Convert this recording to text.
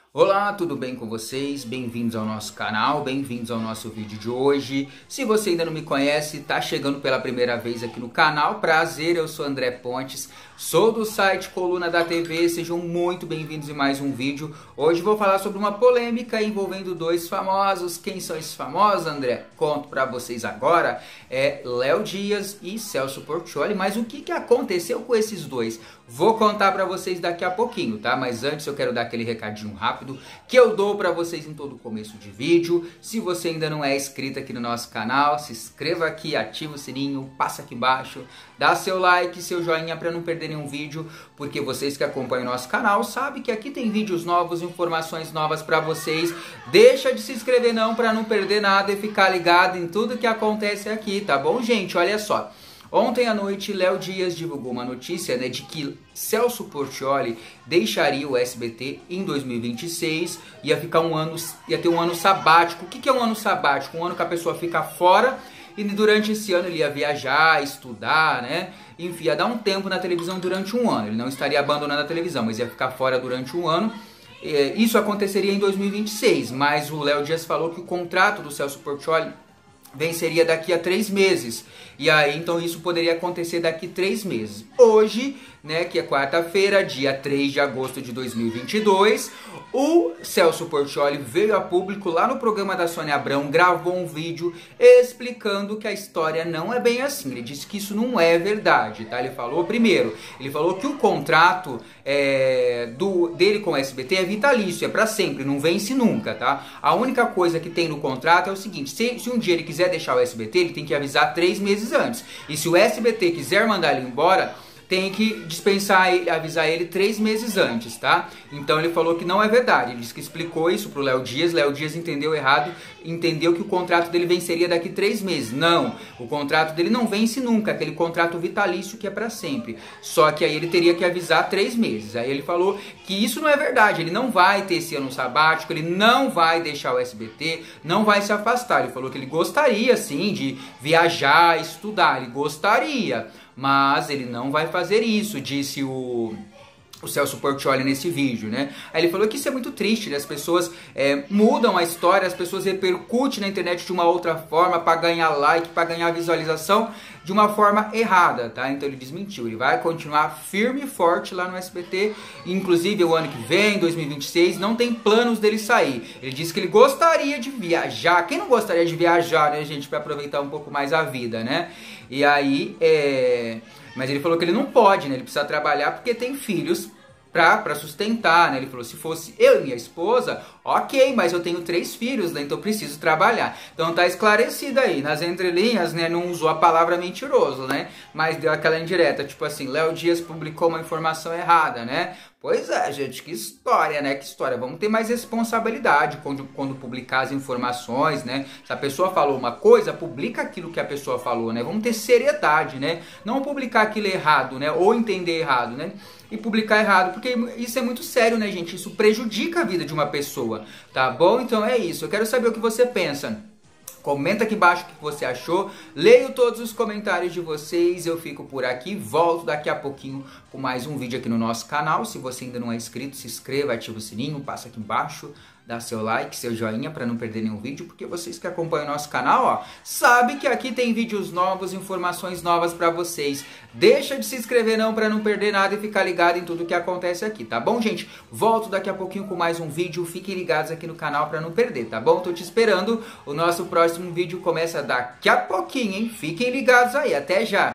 Olá, tudo bem com vocês? Bem-vindos ao nosso canal, bem-vindos ao nosso vídeo de hoje. Se você ainda não me conhece, está chegando pela primeira vez aqui no canal, prazer, eu sou André Pontes, sou do site Coluna da TV, sejam muito bem-vindos em mais um vídeo. Hoje vou falar sobre uma polêmica envolvendo dois famosos. Quem são esses famosos, André? Conto para vocês agora, Léo Dias e Celso Portiolli, mas o que aconteceu com esses dois? Vou contar para vocês daqui a pouquinho, tá? Mas antes eu quero dar aquele recadinho rápido que eu dou para vocês em todo começo de vídeo. Se você ainda não é inscrito aqui no nosso canal, se inscreva aqui, ativa o sininho, passa aqui embaixo, dá seu like, seu joinha para não perder nenhum vídeo, porque vocês que acompanham o nosso canal sabem que aqui tem vídeos novos, informações novas para vocês. Deixa de se inscrever não para não perder nada e ficar ligado em tudo que acontece aqui, tá bom, gente? Olha só. Ontem à noite, Léo Dias divulgou uma notícia, de que Celso Portiolli deixaria o SBT em 2026, ia ter um ano sabático. O que é um ano sabático? Um ano que a pessoa fica fora e durante esse ano ele ia viajar, estudar, enfim, ia dar um tempo na televisão durante um ano. Ele não estaria abandonando a televisão, mas ia ficar fora durante um ano. Isso aconteceria em 2026, mas o Léo Dias falou que o contrato do Celso Portiolli venceria daqui a 3 meses. E aí, então, isso poderia acontecer daqui a 3 meses. Hoje, que é quarta-feira, dia 3 de agosto de 2022, o Celso Portiolli veio a público lá no programa da Sônia Abrão, gravou um vídeo explicando que a história não é bem assim. Ele disse que isso não é verdade, tá? Ele falou, primeiro, que o contrato dele com o SBT é vitalício, é pra sempre, não vence nunca, tá? A única coisa que tem no contrato é o seguinte: se um dia ele quiser deixar o SBT, ele tem que avisar 3 meses antes. E se o SBT quiser mandar ele embora, tem que dispensar ele, avisar ele 3 meses antes, tá? Então ele falou que não é verdade. Ele disse que explicou isso pro Léo Dias. Léo Dias entendeu errado, entendeu que o contrato dele venceria daqui a 3 meses. Não, o contrato dele não vence nunca, aquele contrato vitalício que é pra sempre. Só que aí ele teria que avisar 3 meses. Aí ele falou que isso não é verdade, ele não vai ter esse ano sabático, ele não vai deixar o SBT, não vai se afastar. Ele falou que ele gostaria sim de viajar, estudar, ele gostaria, mas ele não vai fazer isso, disse o Celso Portiolli nesse vídeo, Aí ele falou que isso é muito triste, as pessoas mudam a história, as pessoas repercutem na internet de uma outra forma para ganhar like, para ganhar visualização de uma forma errada, tá? Então ele desmentiu, ele vai continuar firme e forte lá no SBT, inclusive o ano que vem, 2026, não tem planos dele sair. Ele disse que ele gostaria de viajar. Quem não gostaria de viajar, gente, para aproveitar um pouco mais a vida, E aí, mas ele falou que ele não pode, ele precisa trabalhar porque tem filhos pra sustentar, Ele falou, se fosse eu e minha esposa, ok, mas eu tenho 3 filhos, então eu preciso trabalhar. Então tá esclarecido aí, nas entrelinhas, não usou a palavra mentiroso, Mas deu aquela indireta, tipo assim, Léo Dias publicou uma informação errada, Pois é, gente, que história, Que história. Vamos ter mais responsabilidade quando publicar as informações, Se a pessoa falou uma coisa, publica aquilo que a pessoa falou, Vamos ter seriedade, Não publicar aquilo errado, ou entender errado, E publicar errado, porque isso é muito sério, gente? Isso prejudica a vida de uma pessoa, tá bom? Então é isso. Eu quero saber o que você pensa. Comenta aqui embaixo o que você achou. Leio todos os comentários de vocês. Eu fico por aqui. Volto daqui a pouquinho com mais um vídeo aqui no nosso canal. Se você ainda não é inscrito, se inscreva, ativa o sininho, passa aqui embaixo, dá seu like, seu joinha para não perder nenhum vídeo, porque vocês que acompanham o nosso canal, sabem que aqui tem vídeos novos, informações novas para vocês. Deixa de se inscrever não para não perder nada e ficar ligado em tudo que acontece aqui, tá bom, gente? Volto daqui a pouquinho com mais um vídeo. Fiquem ligados aqui no canal para não perder, tá bom? Tô te esperando. O nosso próximo vídeo começa daqui a pouquinho, hein? Fiquem ligados aí. Até já!